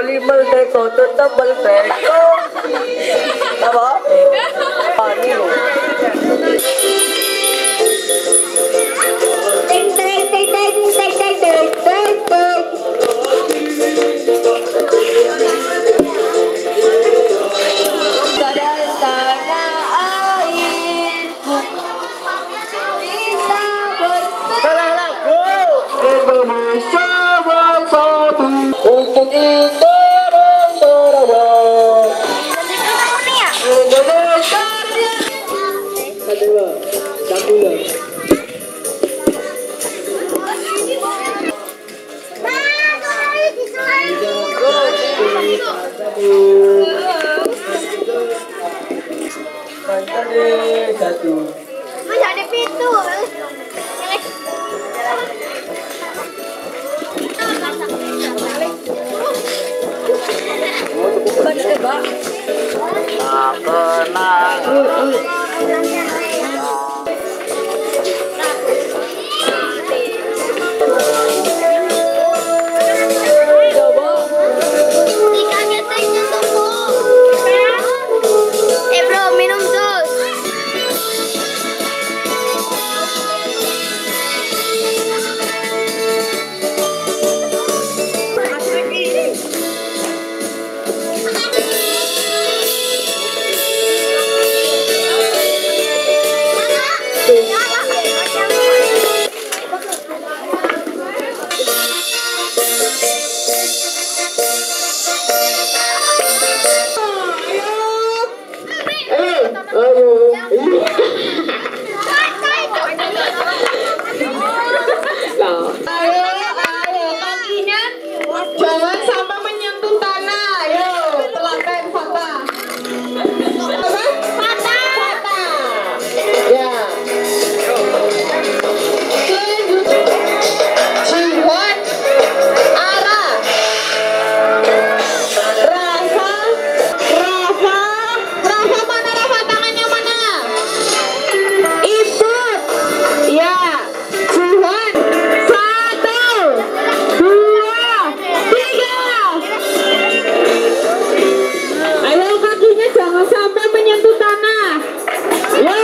Bali Merdeka tetap merdeka. Apa? Pani loh. Teng teng teng teng teng teng teng teng teng. Indonesia bersatu untuk Indonesia Raya. Indonesia Raya. Kedua, satu. Satu. Masih ada pintu. Bro, minum jus. Jangan sampai menyentuh tanah. Ayo, telaten patah. Apa? Patah. Ya. Selanjutnya, Jihan, Ara, Rafa mana Rafa? Tangannya mana? Ibu. Ya. Jihan. 1, 2, 3. Ayo kakinya jangan sampai menyentuh tanah. Yo.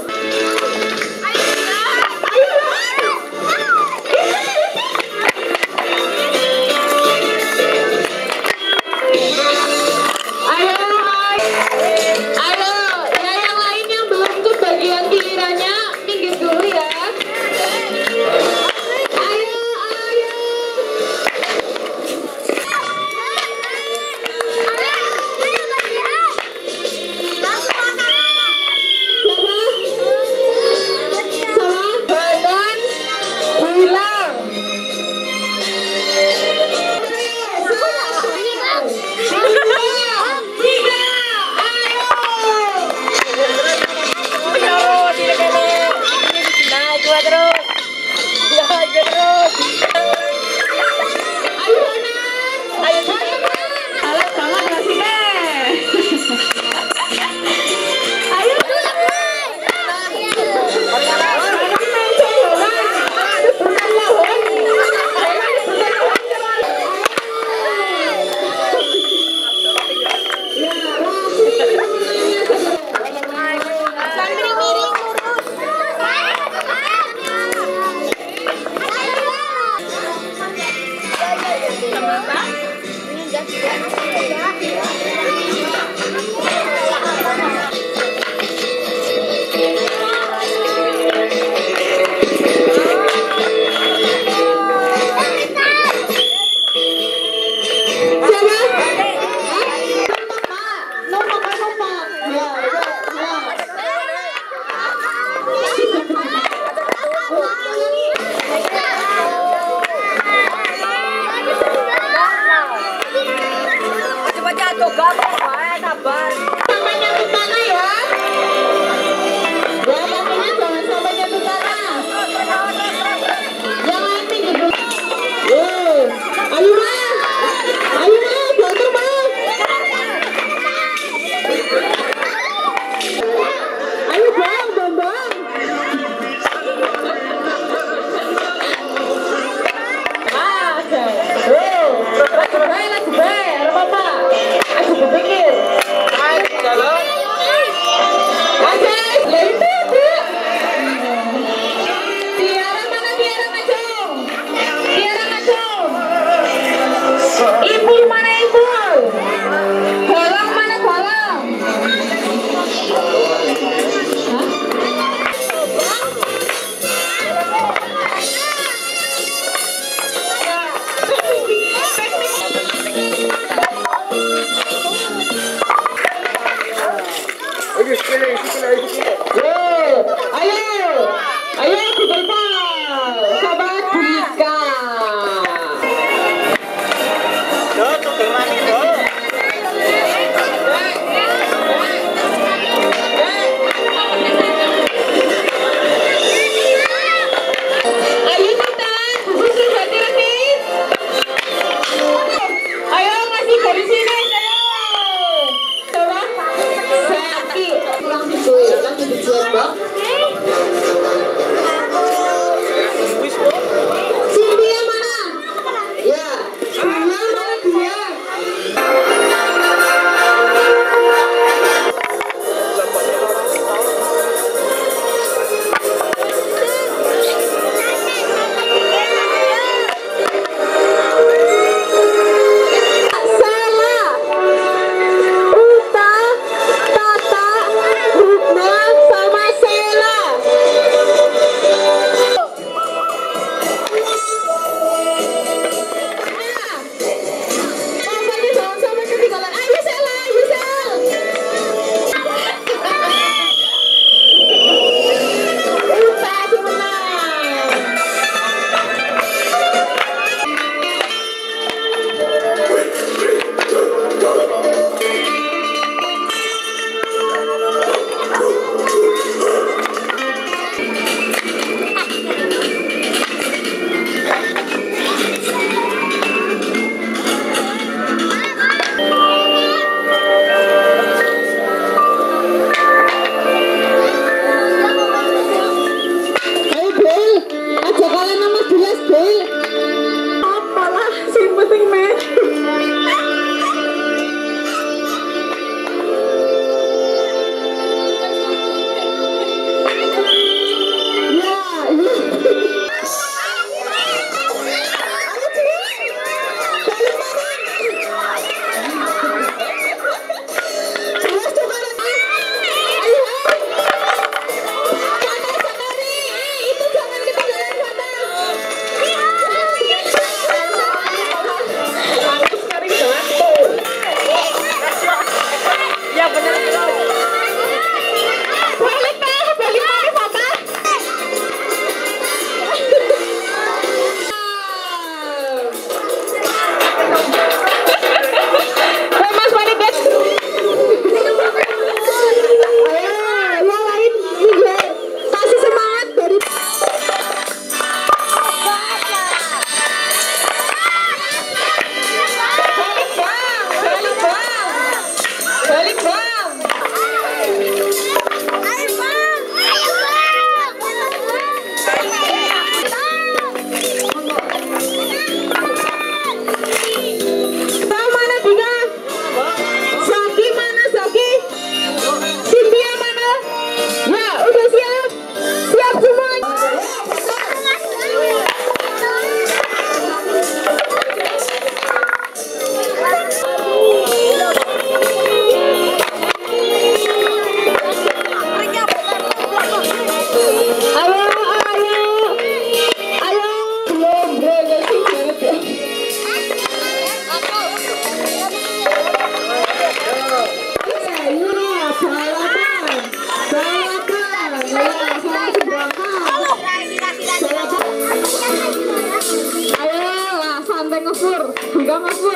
Ayo, ya yang lain yang belum ke bagian gilirannya minggir dulu ya. Ayo. Badan hilang. Cepat jatuh.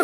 Pur.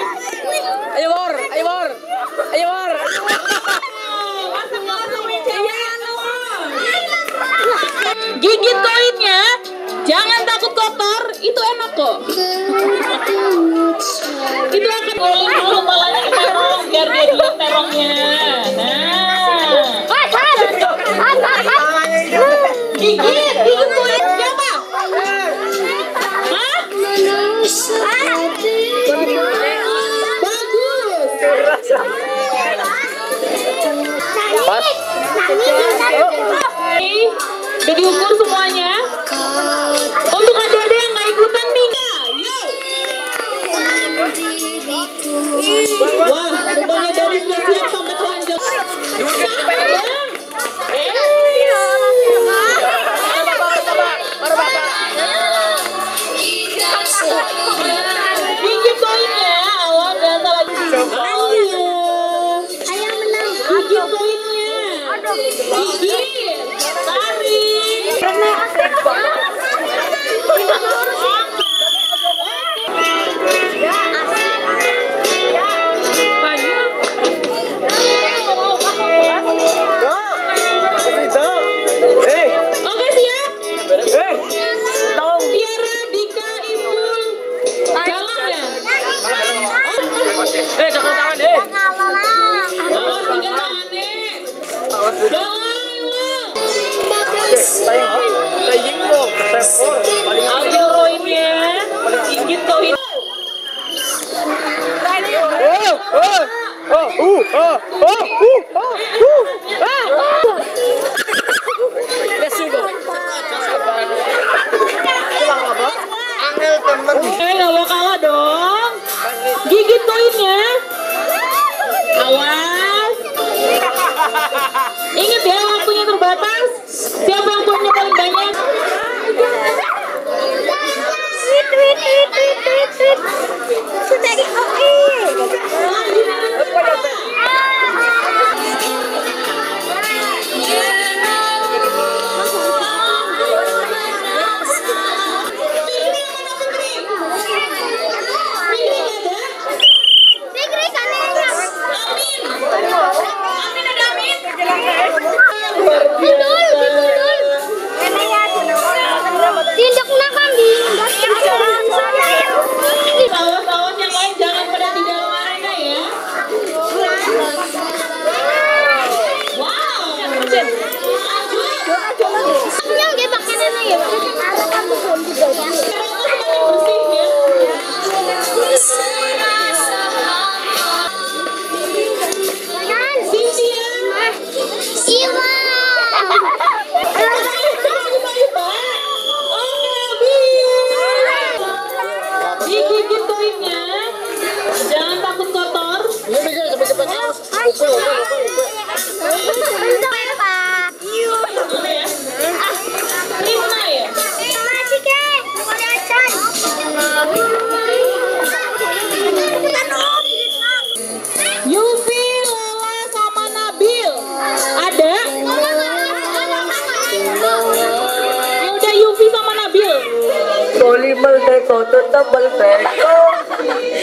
Ayo Bor, ayo Bor. Ayo Bor. Gigit koinnya, jangan takut kotor, itu enak kok. Itu akan ngolong dulu kepalanya ke terong, biar dia lihat terongnya. Gigit koin siapa? Hah? Pas. Udah diukur semuanya. Untuk adik-adik yang nggak ikutan nih, yuk. Wah, rupanya dari sudah siap sampai telanjang. Gigit koinnya, awas dan lagi. Gigit koinnya. Gigit. Oke, siap? Tiara, Dika, Ibul. Jalan ya? Jangan tangan Awas, tiga tangan nih. Jalan, ambil koinnya. Gigit koin. Nggak mau kalah dong. Gigit koinnya. Awas. Ingat ya, waktunya terbatas. Siapa yang koinnya paling banyak? Awas-awas yang lain jangan pada di dalam arena ya. Wow. Digigit koinnya, jangan takut kotor. Lima ya? Yufi, Lola, sama Nabil. Ada? Ya udah Yufi sama Nabil. Polimer teko tetap belteko.